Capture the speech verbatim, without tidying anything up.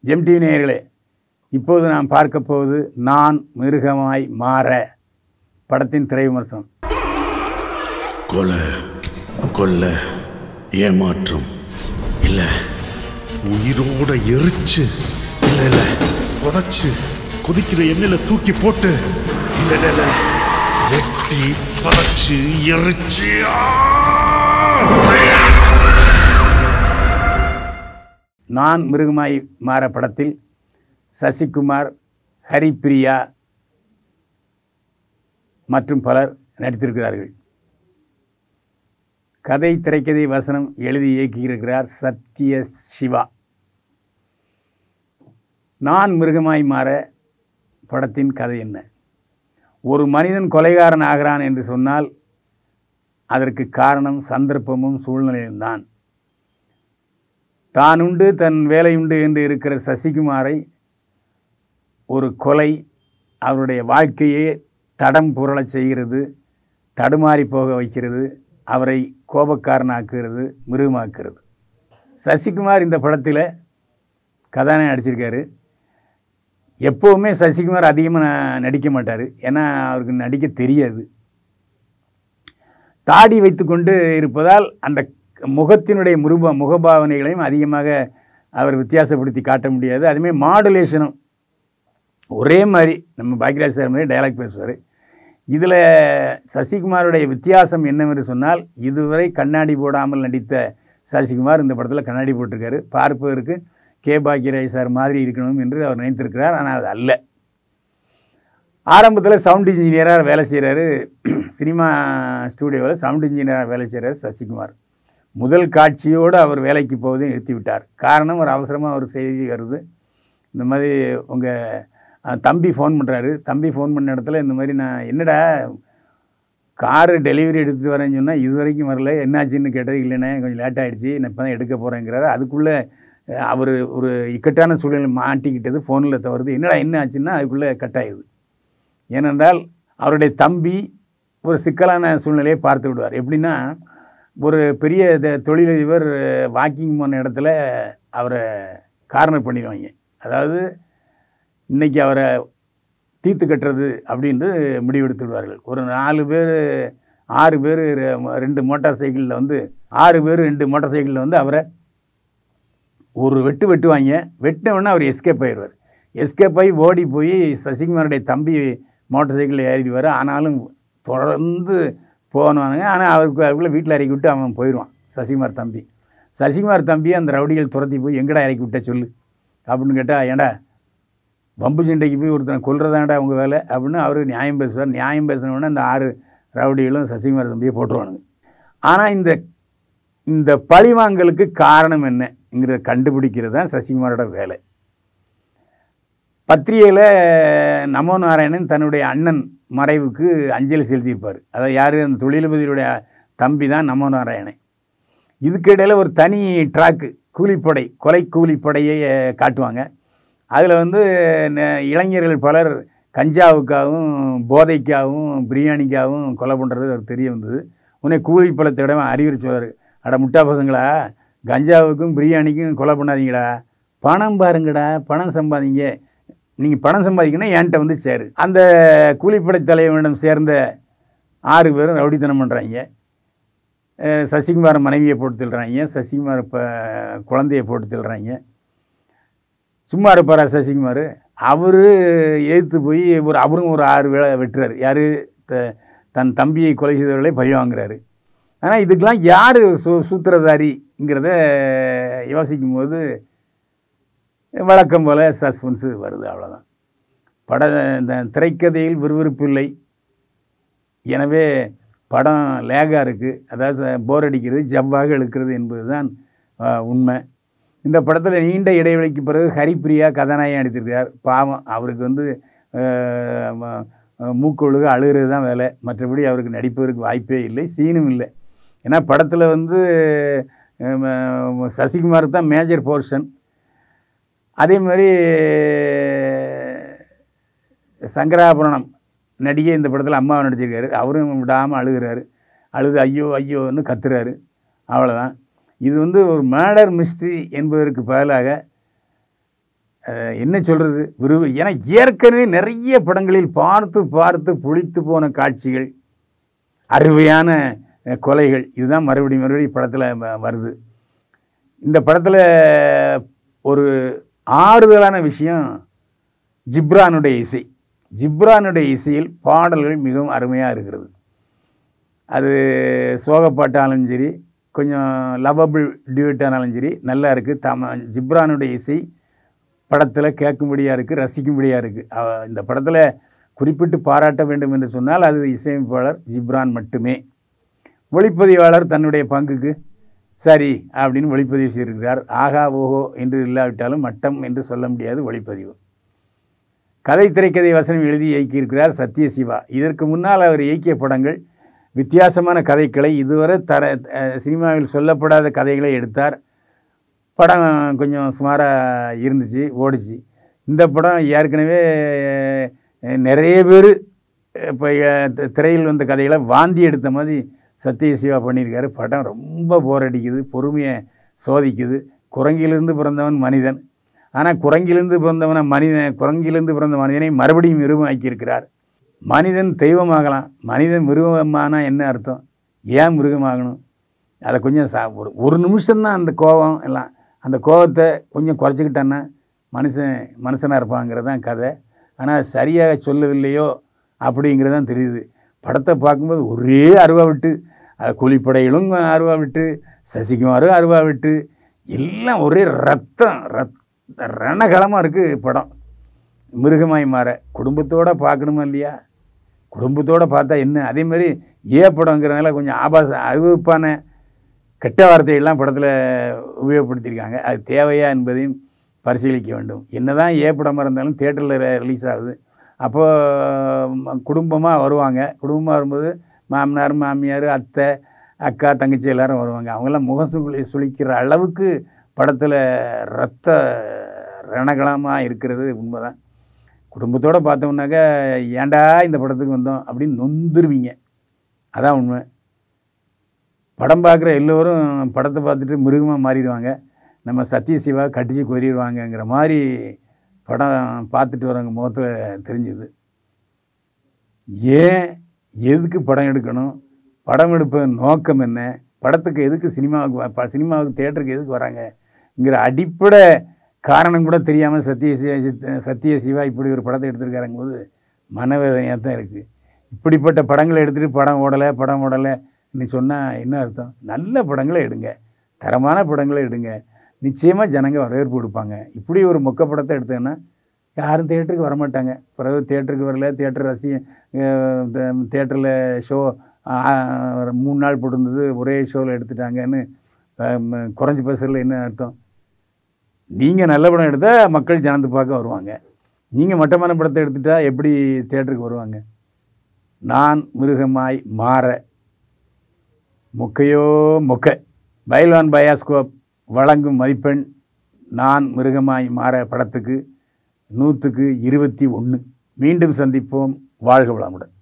GeM TV நேயர்களே, இப்போது நாம் பார்க்க போவது நான் மிருகமாய் மாற படத்தின் திரை விமர்சனம். கொலை, கொல்ல, ஏமாற்றம், இல்ல உயிரோட எரிச்சு, இல்ல இல்ல புதைச்சு கொதிக்கிற எண்ணெயில தூக்கி போட்டு, இல்ல இல்ல வெட்டி புதைச்சு எரிச்சு. நான் மிருகமாய் மாற படத்தில் சசிகுமார், ஹரிப்பிரியா மற்றும் பலர் நடித்திருக்கிறார்கள். கதை, திரைக்கதை, வசனம் எழுதி இயக்கியிருக்கிறார் சத்ய சிவா. நான் மிருகமாய் மாற படத்தின் கதை என்ன? ஒரு மனிதன் கொலைகாரன் ஆகிறான் என்று சொன்னால் அதற்கு காரணம் சந்தர்ப்பமும் சூழ்நிலையும் தான். தான் உண்டு தன் வேலையுண்டு என்று இருக்கிற சசிகுமாரை ஒரு கொலை அவருடைய வாழ்க்கையே தடம் புரளச் செய்கிறது, தடுமாறி போக வைக்கிறது, அவரை கோபக்காரனாக்குகிறது, மிருகமாக்குறது. சசிகுமார் இந்த படத்தில் கதாநாயகன் நடிச்சிருக்காரு. எப்போவுமே சசிகுமார் அதிகமாக நடிக்க மாட்டார், ஏன்னா அவருக்கு நடிக்க தெரியாது. தாடி வைத்து கொண்டு இருப்பதால் அந்த முகத்தினுடைய முருப முகபாவனைகளையும் அதிகமாக அவர் வித்தியாசப்படுத்தி காட்ட முடியாது. அதுமாதிரி மாடுலேஷனும் ஒரே மாதிரி நம்ம பாக்யராஜ் சார் மாதிரி டைலாக் பேசுவார். இதில் சசிகுமாருடைய வித்தியாசம் என்னவென்று சொன்னால், இதுவரை கண்ணாடி போடாமல் நடித்த சசிகுமார் இந்த படத்தில் கண்ணாடி போட்டிருக்காரு. பார்ப்பதற்கு கே பாக்யராஜ் சார் மாதிரி இருக்கணும் என்று அவர் நினைத்திருக்கிறார். ஆனால் அது அல்ல. ஆரம்பத்தில் சவுண்ட் இன்ஜினியராக வேலை செய்கிறாரு. சினிமா ஸ்டூடியோவில் சவுண்ட் இன்ஜினியராக வேலை செய்கிறார் சசிகுமார். முதல் காட்சியோடு அவர் வேலைக்கு போவதை நிறுத்திவிட்டார். காரணம், ஒரு அவசரமாக ஒரு செய்தி வருது, இந்த மாதிரி உங்கள் தம்பி ஃபோன் பண்ணுறாரு. தம்பி ஃபோன் பண்ண இடத்துல இந்த மாதிரி, நான் என்னடா காரு டெலிவரி எடுத்துகிட்டு வரேன்னு சொன்னால் இது வரைக்கும் வரல, என்னாச்சுன்னு கேட்டது. இல்லைண்ணே கொஞ்சம் லேட் ஆகிடுச்சு, நான் இப்போ தான் எடுக்க போகிறேங்கிறாரு. அதுக்குள்ளே அவர் ஒரு இக்கட்டான சூழ்நிலை மாட்டிக்கிட்டது, ஃபோனில் தவறுது. என்னடா என்ன ஆச்சுன்னா அதுக்குள்ளே கட் ஆகிடுது. ஏனென்றால் அவருடைய தம்பி ஒரு சிக்கலான சூழ்நிலையை பார்த்து விடுவார். எப்படின்னா, ஒரு பெரிய தொழிலதிபர் வாக்கிங் போன இடத்துல அவரை கார்னர் பண்ணிடுவாங்க. அதாவது இன்றைக்கி அவரை தீர்த்து கட்டுறது அப்படின்ட்டு முடிவெடுத்து விடுவார்கள். ஒரு நாலு பேர் ஆறு பேர் ரெண்டு மோட்டார் சைக்கிளில் வந்து ஆறு பேர் ரெண்டு மோட்டார் சைக்கிளில் வந்து அவரை ஒரு வெட்டு வெட்டுவாங்க. வெட்டினவுடனே அவர் எஸ்கேப் ஆயிடுவார். எஸ்கேப் ஆகி ஓடி போய் சசிகுமாருடைய தம்பி மோட்டார் சைக்கிளில் ஏறிடுவார். ஆனாலும் தொடர்ந்து போகணுவானுங்க. ஆனால் அவருக்கு அதுக்குள்ளே வீட்டில் இறக்கி விட்டு அவன் போயிடுவான் சசிகுமார் தம்பி. சசிகுமார் தம்பியை அந்த ரவுடிகள் துரத்தி போய் எங்கடா இறக்கி விட்ட சொல்லு அப்படின்னு கேட்டால், ஏண்டா பம்பு சண்டைக்கு போய் ஒருத்தனை கொல்றதாண்டா உங்கள் வேலை அப்படின்னு அவர் நியாயம் பேசுவார். நியாயம் பேசினோடனே அந்த ஆறு ரவுடிகளும் சசிகுமார் தம்பியை போட்டுருவானுங்க. ஆனால் இந்த இந்த பழிவாங்கலுக்கு காரணம் என்னங்கிறத கண்டுபிடிக்கிறது தான் சசிகுமாரோட வேலை. பத்திரிகையில் நமோ நாராயணன் தன்னுடைய அண்ணன் மறைவுக்கு அஞ்சலி செலுத்தியிருப்பார். அதாவது யார்? அந்த தொழிலதிபதியுடைய தம்பி தான் நமோ நாராயணன். இதுக்கிடையில் ஒரு தனி ட்ராக்கு கூலிப்படை, கொலை கூலிப்படையை காட்டுவாங்க. அதில் வந்து இளைஞர்கள் பலர் கஞ்சாவுக்காகவும் போதைக்காகவும் பிரியாணிக்காகவும் கொலை பண்ணுறது அவர் தெரிய வந்தது. உடனே கூலிப்படத்திடம் அறிவுறுச்சுவார், அட முட்டா பசங்களா, கஞ்சாவுக்கும் பிரியாணிக்கும் கொலை பண்ணாதீங்கடா, பணம் பாருங்கடா, பணம் சம்பாதிங்க, நீங்கள் பணம் சம்பாதிக்கணும் என்கிட்ட வந்து சேரு. அந்த கூலிப்படை தலைவனிடம் சேர்ந்த ஆறு பேரும் ரவுடித்தனம் பண்ணுறாங்க. சசிகுமார் மனைவியை போட்டு தள்ளுறாங்க, சசிகுமார் இப்போ குழந்தையை போட்டு தள்ளுறாங்க. சும்மா இருப்பாரா சசிகுமார்? அவர் எதிர்த்து போய் ஒரு அவரும் ஒரு ஆறு வேளை வெட்டுறாரு. யார்? த தன் தம்பியை கொலை செய்தவர்களை பழி வாங்குறாரு. ஆனால் இதுக்கெல்லாம் யார் சூ சூத்திரதாரிங்கிறத யோசிக்கும் போது வழக்கம் போல் சஸ்பென்ஸு வருது. அவ்வளோதான். பட இந்த திரைக்கதையில் விறுவிறுப்பு இல்லை. எனவே படம் லேகாக இருக்குது. அதாவது போர் அடிக்கிறது, ஜவ்வாக இழுக்கிறது என்பது தான் உண்மை. இந்த படத்தில் நீண்ட இடைவெளிக்கு பிறகு ஹரிப்பிரியா கதாநாயகி நடித்திருக்கிறார். பாவம், அவருக்கு வந்து மூக்கொழுக அழுகிறது தான் வேலை. மற்றபடி அவருக்கு நடிப்பதற்கு வாய்ப்பே இல்லை, சீனும் இல்லை. ஏன்னா படத்தில் வந்து சசிகுமாருக்கு தான் மேஜர் போர்ஷன். அதே மாதிரி சங்கராபரணம் நடிகை இந்த படத்தில் அம்மாவை நடிச்சிருக்காரு. அவரும் விடாமல் அழுகிறாரு. அழுது ஐயோ ஐயோன்னு கத்துறாரு. அவ்வளோதான். இது வந்து ஒரு மர்டர் மிஸ்ட்ரி என்பதற்கு பதிலாக என்ன சொல்கிறது விரும்ப ஏன்னா ஏற்கனவே நிறைய படங்களில் பார்த்து பார்த்து புளித்து போன காட்சிகள், அருமையான கொலைகள், இதுதான் மறுபடியும் மறுபடியும் படத்தில் வருது. இந்த படத்தில் ஒரு ஆறுதலான விஷயம் ஜிப்ரானுடைய இசை. ஜிப்ரானுடைய இசையில் பாடல்கள் மிகவும் அருமையாக இருக்கிறது. அது சோகப்பாட்டாலும் சரி, கொஞ்சம் லவபிள் டியூட்டானாலும் சரி நல்லா இருக்குது. தம ஜிப்ரானுடைய இசை படத்தில் கேட்கும்படியாக இருக்குது, ரசிக்கும்படியாக இருக்குது. இந்த படத்தில் குறிப்பிட்டு பாராட்ட வேண்டும் என்று சொன்னால் அது இசையமைப்பாளர் ஜிப்ரான் மட்டுமே. ஒளிப்பதிவாளர் தன்னுடைய பங்குக்கு சரி அப்படின்னு ஒளிப்பதிவு செய்திருக்கிறார். ஆகா ஓஹோ என்று இல்லாவிட்டாலும் மட்டம் என்று சொல்ல முடியாது ஒளிப்பதிவு. கதை திரைக்கதை வசனம் எழுதி இயக்கியிருக்கிறார் சத்யசிவா. இதற்கு முன்னால் அவர் இயக்கிய படங்கள் வித்தியாசமான கதைக்களை, இதுவரை தர சினிமாவில் சொல்லப்படாத கதைகளை எடுத்தார். படம் கொஞ்சம் சுமாராக இருந்துச்சு, ஓடிச்சு. இந்த படம் ஏற்கனவே நிறைய பேர் இப்போ திரையில் வந்த கதைகளை வாந்தி எடுத்த மாதிரி சத்யசிவா பண்ணியிருக்காரு. படம் ரொம்ப போர் அடிக்குது, பொறுமையை சோதிக்குது. குரங்கிலிருந்து பிறந்தவன் மனிதன், ஆனால் குரங்கிலிருந்து பிறந்தவனை மனிதன் குரங்கிலிருந்து பிறந்த மனிதனை மறுபடியும் மிருகமாக்கியிருக்கிறார். மனிதன் தெய்வமாகலாம், மனிதன் மிருகமானா என்ன அர்த்தம்? ஏன் மிருகமாகணும்? அதை கொஞ்சம் சா ஒரு ஒரு நிமிஷம்தான் அந்த கோபம் எல்லாம். அந்த கோபத்தை கொஞ்சம் குறைச்சிக்கிட்டான்னா மனுஷன் மனுஷனாக இருப்பாங்கிறது தான் கதை. ஆனால் சரியாக சொல்லவில்லையோ அப்படிங்கிறது தான் தெரியுது. படத்தை பார்க்கும்போது ஒரே அருவா விட்டு, அது கூலிப்படைகளும் அருவா விட்டு, சசிகுமாரும் அருவா விட்டு, எல்லாம் ஒரே ரத்தம் ரத் ரணகலமாக இருக்குது படம். மிருகமாய் மாற குடும்பத்தோடு பார்க்கணுமா இல்லையா? குடும்பத்தோடு பார்த்தா என்ன? அதேமாதிரி ஏ படங்கிறதுனால கொஞ்சம் ஆபாச அறிவிப்பான கெட்ட வார்த்தைகள்லாம் படத்தில் உபயோகப்படுத்தியிருக்காங்க. அது தேவையா என்பதையும் பரிசீலிக்க வேண்டும். என்ன தான் ஏ படமாக இருந்தாலும் தேட்டரில் ரிலீஸ் ஆகுது. அப்போது குடும்பமாக வருவாங்க. குடும்பமாக வரும்போது மாமனார், மாமியார், அத்தை, அக்கா, தங்கச்சி எல்லோரும் வருவாங்க. அவங்கெல்லாம் முகம் சுழி சுளிக்கிற அளவுக்கு படத்தில் ரத்த ரணகலமாக இருக்கிறது உண்மை தான். குடும்பத்தோடு பார்த்தோம்னாக்கா ஏண்டா இந்த படத்துக்கு வந்தோம் அப்படின்னு நொந்துருவீங்க. அதான் உண்மை. படம் பார்க்குற எல்லோரும் படத்தை பார்த்துட்டு மிருகமாக மாறிடுவாங்க. நம்ம சத்யசிவா கட்டிச்சு கொறிடுவாங்கங்கிற மாதிரி படம் பார்த்துட்டு வரவங்க முகத்தில் தெரிஞ்சுது. ஏன் எதுக்கு படம் எடுக்கணும்? படம் எடுப்ப நோக்கம் என்ன? படத்துக்கு எதுக்கு சினிமாவுக்கு சினிமாவுக்கு தேட்டருக்கு எதுக்கு வராங்கங்கிற அடிப்படை காரணம் கூட தெரியாமல் சத்யசிவா சத்யசிவா இப்படி ஒரு படத்தை எடுத்துருக்காருங்க போது மனவேதனையாக தான் இருக்குது. இப்படிப்பட்ட படங்களை எடுத்துகிட்டு படம் ஓடலை படம் ஓடலை நீ சொன்னால் என்ன அர்த்தம்? நல்ல படங்களை எடுங்க, தரமான படங்களை எடுங்க, நிச்சயமாக ஜனங்க வரவேற்பு கொடுப்பாங்க. இப்படி ஒரு மொக்க படத்தை எடுத்தேன்னா யாரும் தேட்டருக்கு வரமாட்டாங்க. பிறகு தேட்டருக்கு வரல, தேட்டர் ரசி தேட்டரில் ஷோ மூணு நாள் போட்டிருந்தது ஒரே ஷோவில் எடுத்துட்டாங்கன்னு குறைஞ்சி பேசுறதுல என்ன அர்த்தம்? நீங்கள் நல்ல படம் எடுத்தால் மக்கள் ஜனத்து பார்க்க வருவாங்க. நீங்கள் மட்டமான படத்தை எடுத்துட்டா எப்படி தேட்டருக்கு வருவாங்க? நான் மிருகமாய் மாற மொக்கையோ மொக்க. பைல்வான் பயாஸ்கோப் வழங்கும் மதிப்பெண் நான் மிருகமாய் மாற படத்துக்கு நூற்றுக்கு இருபத்தி ஒன்று. மீண்டும் சந்திப்போம். வாழ்க வளமுடன்.